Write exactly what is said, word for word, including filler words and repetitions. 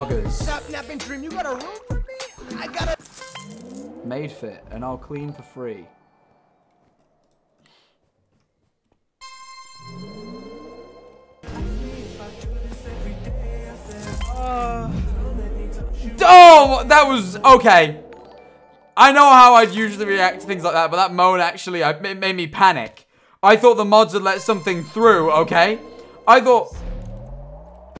Stop napping dream, you got a room for me? I got a Made fit, and I'll clean for free. Uh, oh, that was okay. I know how I'd usually react to things like that, but that moan actually, it made me panic. I thought the mods had let something through, okay? I thought